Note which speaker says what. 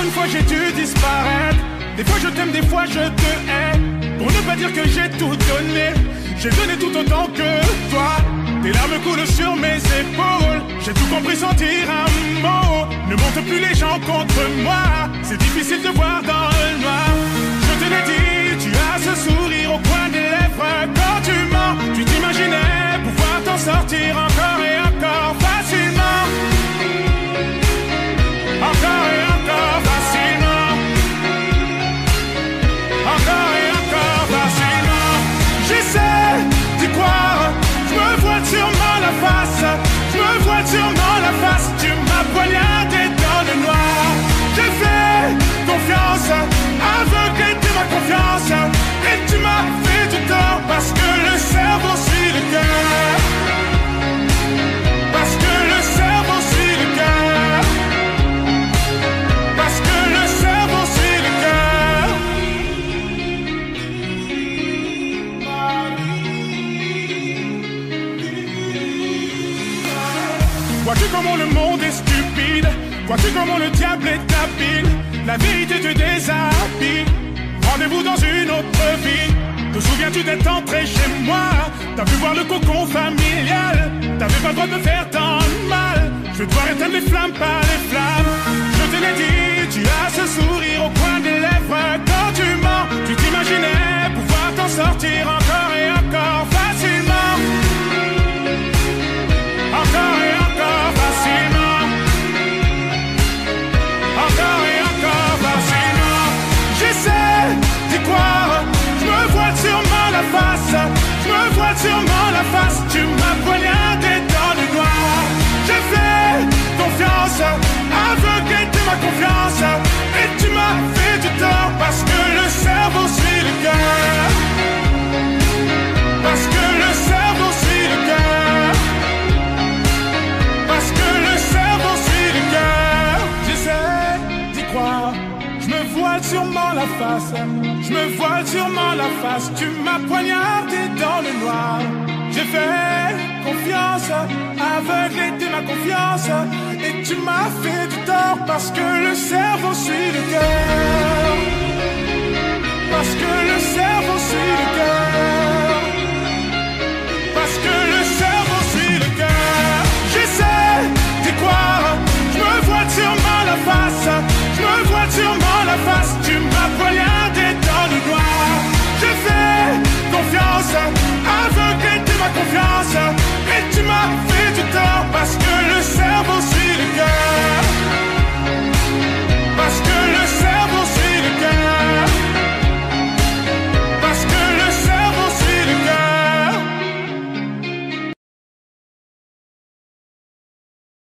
Speaker 1: Encore une fois j'ai dû disparaître. Des fois je t'aime, des fois je te hais. Pour ne pas dire que j'ai tout donné, j'ai donné tout autant que toi. Tes larmes coulent sur mes épaules. J'ai tout compris sans dire un mot. Ne monte plus les gens contre moi. C'est difficile de voir dans le noir. Je te l'ai dit, tu as ce sourire au coin des lèvres. Quand tu mens, tu t'imaginais pouvoir t'en sortir encore et encore facilement. Encore et encore facilement. Encore et encore facilement. J'essaie d'y croire. Je me vois sûrement la face. Je me vois sûrement la face. Tu m'as poignardé dans le noir. J'ai fait confiance, aveuglé de ma confiance. Et tu m'as fait du tort. Parce que le cerveau suit le cœur. Parce que le cerveau suit le cœur. Parce que le cerveau suit le cœur. Vois-tu comment le monde est stupide? Vois-tu comment le diable est habile? La vérité te déshabille. Rendez-vous dans une autre vie. Te souviens-tu d'être entré chez moi? T'as pu voir le cocon familial. T'avais pas le droit de me faire tant de mal. Je vais devoir éteindre les flammes par les flammes. Je te l'ai dit, tu as ce sourire au coin des lèvres. Quand tu mens, tu t'imaginais pouvoir t'en sortir encore et encore facilement. Encore et encore facilement. Encore et encore facilement. J'essaie d'y croire. Je me vois sûrement la face. Je me vois sûrement la face. Tu m'as poignardé dans le noir. J'ai fait confiance, aveuglé de ma confiance. Et tu m'as fait du tort. Parce que le cerveau suit le cœur. Parce que le cerveau suit le cœur. Parce que le cerveau suit le cœur. J'essaie d'y croire. Je me voile sûrement la face. Je me voile sûrement la face. Tu m'as poignardé dans le noir. J'ai fait confiance, aveuglé de ma confiance. Et tu m'as fait du tort. Parce que le cerveau suit le cœur. Parce que le cerveau